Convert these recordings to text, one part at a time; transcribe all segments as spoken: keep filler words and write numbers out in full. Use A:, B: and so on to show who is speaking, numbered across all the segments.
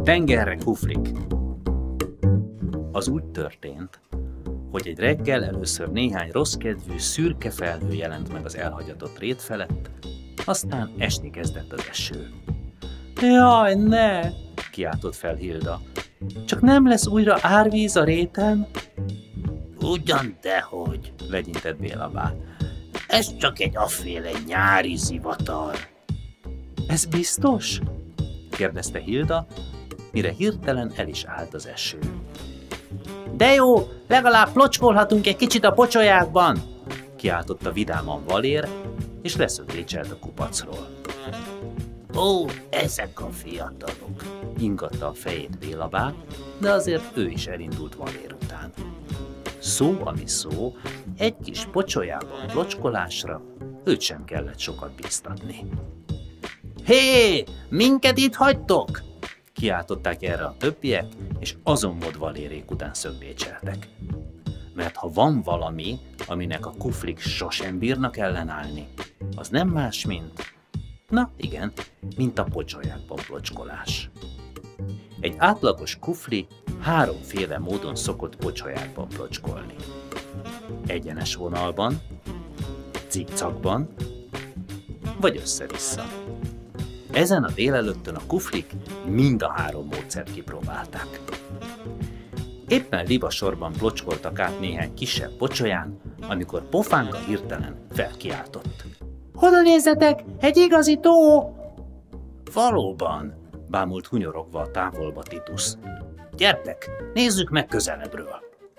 A: Tengerre kuflik. Az úgy történt, hogy egy reggel először néhány rosszkedvű, szürke felhő jelent meg az elhagyatott rét felett, aztán esni kezdett az eső. Jaj, ne! Kiáltott fel Hilda. Csak nem lesz újra árvíz a réten?
B: Ugyan dehogy,
A: legyintett Bélabá.
B: Ez csak egy afféle nyári zivatar.
A: Ez biztos? kérdezte Hilda, mire hirtelen el is állt az eső. De jó, legalább plocskolhatunk egy kicsit a pocsolyákban, kiáltotta vidáman Valér, és leszökrécselt a kupacról.
B: Ó, ezek a fiatalok,
A: ingatta a fejét Bélabá, de azért ő is elindult Valér után. Szó, ami szó, egy kis pocsolyában plocskolásra őt sem kellett sokat bíztatni.
B: Hé, minket itt hagytok?
A: Kiáltották erre a többiek, és azonmod Valérék után szögbécseltek. Mert ha van valami, aminek a kuflik sosem bírnak ellenállni, az nem más, mint... Na igen, mint a pocsolyákban plocskolás. Egy átlagos kufli háromféle módon szokott pocsolyákban plocskolni. Egyenes vonalban, cikcakban, vagy össze-vissza. Ezen a délelőttön a kuflik mind a három módszert kipróbálták. Éppen libasorban plocskoltak át néhány kisebb pocsolyán, amikor Pofánka hirtelen felkiáltott.
B: Oda nézzetek, egy igazi tó!
A: Valóban, bámult hunyorogva a távolba Titus. Gyertek, nézzük meg közelebbről.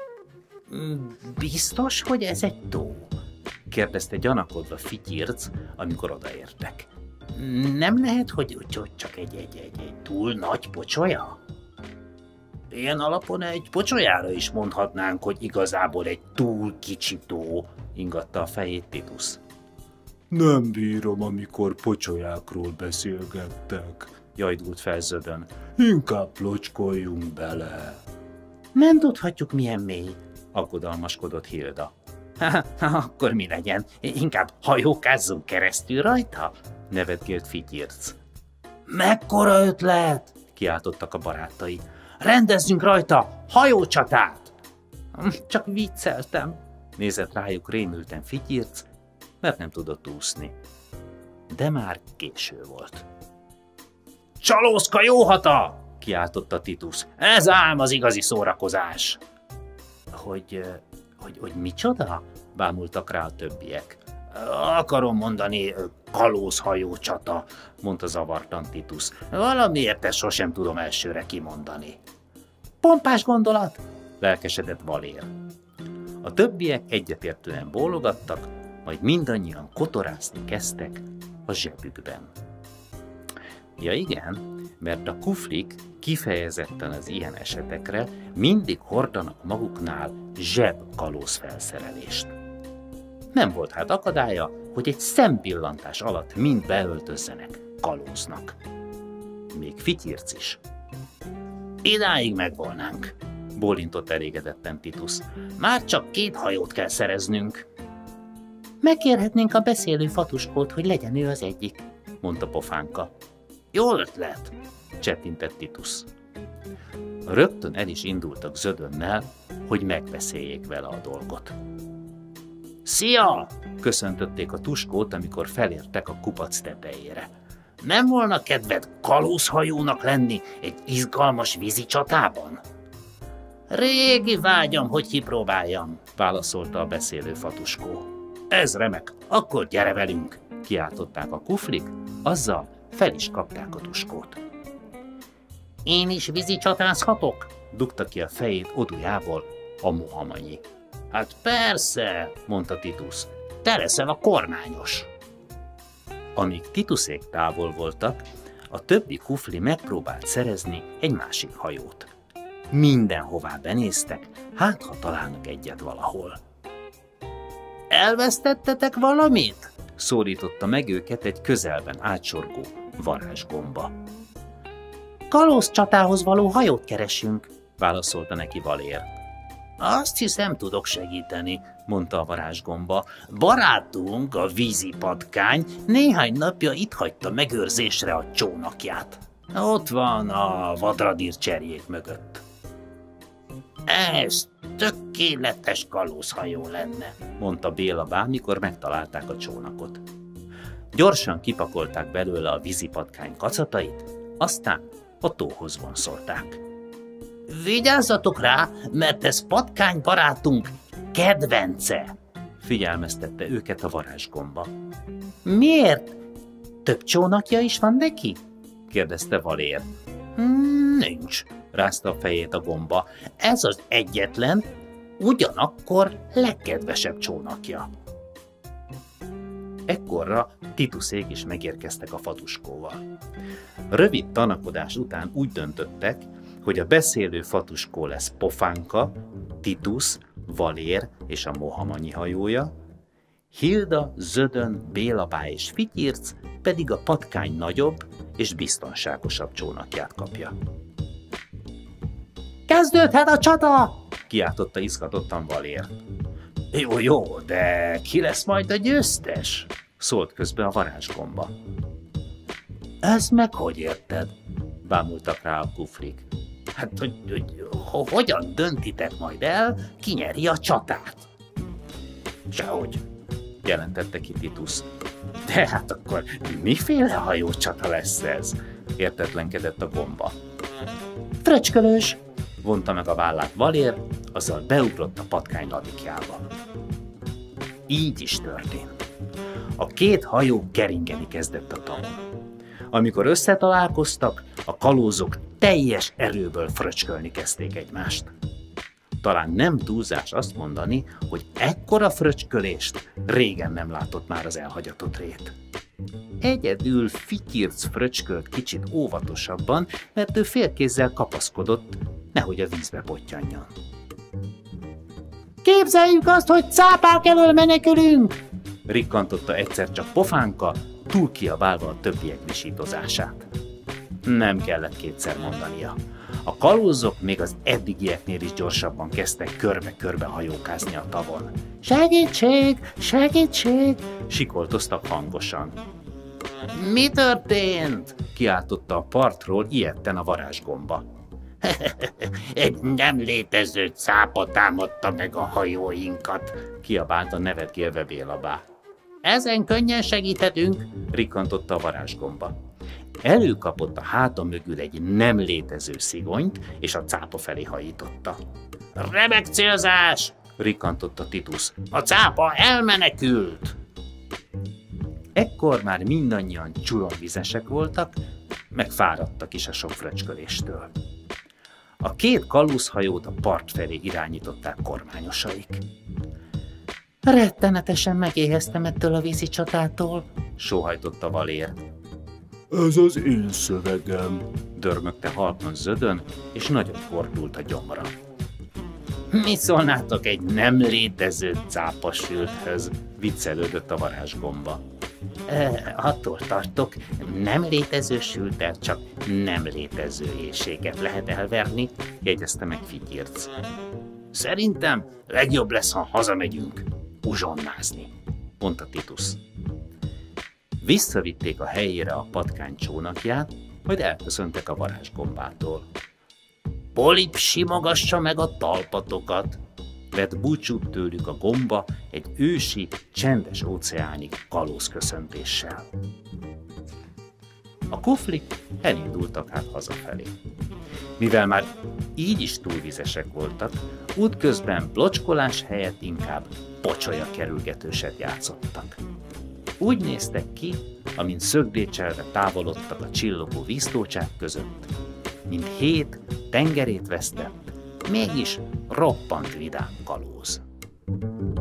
B: Biztos, hogy ez egy tó?
A: kérdezte gyanakodva Fityirc, amikor odaértek.
B: Nem lehet, hogy, hogy csak egy, egy, egy, egy túl nagy pocsolya?
A: Ilyen alapon egy pocsolyára is mondhatnánk, hogy igazából egy túl kicsi tó, ingatta a fejét Titus.
C: Nem bírom, amikor pocsolyákról beszélgettek,
A: jajdult fel Zöbön.
C: Inkább plocskoljunk bele.
B: Nem tudhatjuk, milyen mély,
A: aggodalmaskodott Hilda.
B: Ha, akkor mi legyen? Inkább hajókázzunk keresztül rajta?
A: nevetgélt Fityirc.
B: Mekkora ötlet!
A: kiáltottak a barátai.
B: Rendezzünk rajta hajócsatát! Csak vicceltem,
A: nézett rájuk rémülten Fityirc, mert nem tudott úszni. De már késő volt.
B: Csalószka jóhata!
A: kiáltotta Titus.
B: Ez ám az igazi szórakozás!
A: Hogy, hogy, hogy micsoda? bámultak rá a többiek.
B: Akarom mondani, kalózhajó csata,
A: mondta zavartan Titus.
B: Valamiért ezt sosem tudom elsőre kimondani. Pompás gondolat,
A: lelkesedett Valér. A többiek egyetértően bólogattak, majd mindannyian kotorászni kezdtek a zsebükben. Ja igen, mert a kuflik kifejezetten az ilyen esetekre mindig hordanak maguknál zsebkalózfelszerelést. Nem volt hát akadálya, hogy egy szempillantás alatt mind beöltözzenek kalóznak. Még Fityirc is.
B: Idáig megvolnánk,
A: bólintott elégedetten Titus.
B: Már csak két hajót kell szereznünk. Megkérhetnénk a beszélő fatuskót, hogy legyen ő az egyik,
A: mondta Pofánka.
B: Jó ötlet,
A: csettintett Titus. Rögtön el is indultak Zödönnel, hogy megbeszéljék vele a dolgot.
B: Szia!
A: köszöntötték a tuskót, amikor felértek a kupac tetejére.
B: Nem volna kedved kalózhajónak lenni egy izgalmas vízi csatában? Régi vágyam, hogy kipróbáljam,
A: válaszolta a beszélő fatuskó.
B: Ez remek, akkor gyere velünk,
A: kiáltották a kuflik, azzal fel is kapták a tuskót.
B: Én is vízi csatázhatok?
A: dugta ki a fejét odujából a mohamanyi.
B: Hát persze,
A: mondta Titus.
B: Te leszel a kormányos.
A: Amíg Titusék távol voltak, a többi kufli megpróbált szerezni egy másik hajót. Mindenhová benéztek, hát ha találnak egyet valahol.
B: Elvesztettetek valamit?
A: Szólította meg őket egy közelben átsorgó varázsgomba.
B: Kalózcsatához való hajót keresünk,
A: válaszolta neki Valér.
B: Azt hiszem, tudok segíteni,
A: mondta a varázsgomba.
B: Barátunk, a vízipatkány néhány napja itt hagyta megőrzésre a csónakját.
A: Ott van a vadradír cserjék mögött.
B: Ez tökéletes kalózhajó lenne,
A: mondta Béla bá, mikor megtalálták a csónakot. Gyorsan kipakolták belőle a vízipatkány kacatait, aztán a tóhoz vonszolták.
B: Vigyázzatok rá, mert ez patkány barátunk kedvence,
A: figyelmeztette őket a varázsgomba.
B: Miért? Több csónakja is van neki?
A: kérdezte Valér.
B: Hmm, nincs,
A: rázta a fejét a gomba.
B: Ez az egyetlen, ugyanakkor legkedvesebb csónakja.
A: Ekkorra Tituszék is megérkeztek a fatuskóval. Rövid tanakodás után úgy döntöttek, hogy a beszélő fatuskó lesz Pofánka, Titusz, Valér és a Mohamanyi hajója, Hilda, Zödön, Bélabá és Fityirc pedig a patkány nagyobb és biztonságosabb csónakját kapja.
B: Kezdődhet a csata!
A: Kiáltotta izgatottan Valér.
B: Jó, jó, de ki lesz majd a győztes?
A: Szólt közbe a varázsgomba.
B: Ez meg hogy érted?
A: Bámultak rá a kuflik.
B: Hát, hogy, hogy, hogy hogyan döntitek majd el, ki nyeri a csatát?
A: Sehogy, jelentette ki Titusz.
B: De hát akkor miféle hajócsata lesz ez?
A: Értetlenkedett a gomba.
B: Fröcskölős,
A: vonta meg a vállát Valér, azzal beugrott a patkány ladikjába. Így is történt. A két hajó keringeni kezdett a tavon. Amikor összetalálkoztak, a kalózok teljes erőből fröcskölni kezdték egymást. Talán nem túlzás azt mondani, hogy ekkora fröcskölést régen nem látott már az elhagyatott rét. Egyedül Fityirc fröcskölt kicsit óvatosabban, mert ő félkézzel kapaszkodott, nehogy a vízbe pottyanjon.
B: Képzeljük azt, hogy cápák elől menekülünk!
A: Rikkantotta egyszer csak Pofánka, túl kiabálva a többiek visítozását. Nem kellett kétszer mondania. A kalózok még az eddigieknél is gyorsabban kezdtek körbe-körbe hajókázni a tavon.
B: Segítség! Segítség!
A: Sikoltoztak hangosan.
B: Mi történt?
A: Kiáltotta a partról ijedten a varázsgomba.
B: Egy nem létező cápa támadta meg a hajóinkat,
A: kiabálta nevetgélve Bélabá.
B: Ezen könnyen segíthetünk,
A: rikkantotta a varázsgomba. Előkapott a háta mögül egy nem létező szigonyt, és a cápa felé hajította.
B: Remek célzás!
A: rikkantotta Titusz.
B: A cápa elmenekült!
A: Ekkor már mindannyian csuromvizesek voltak, meg fáradtak is a sok fröcsköléstől. A két kalózhajót a part felé irányították kormányosaik.
B: Rettenetesen megéheztem ettől a vízi csatától,
A: sóhajtotta Valér.
C: Ez az én szövegem,
A: dörmögte halkan Zödön, és nagyot fordult a gyomra.
B: Mi szólnátok egy nem létező
A: cápasülthöz, viccelődött a varázsgomba.
B: E, attól tartok, nem létező sültel csak nem létező éjséget lehet elverni,
A: jegyezte meg Fityirc.
B: Szerintem legjobb lesz, ha hazamegyünk uzsonnázni,
A: mondta Titusz. Visszavitték a helyére a patkány csónakját, majd elköszöntek a varázsgombától.
B: Polip simogassa meg a talpatokat,
A: vett búcsút tőlük a gomba egy ősi, csendes óceáni kalózköszöntéssel. A kuflik elindultak át hazafelé. Mivel már így is túlvizesek voltak, útközben blocskolás helyett inkább pocsolya kerülgetőset játszottak. Úgy néztek ki, amint szögdécselve távolodtak a csillogó víztócsák között, mint hét tengerét vesztett, mégis roppant vidám kalóz.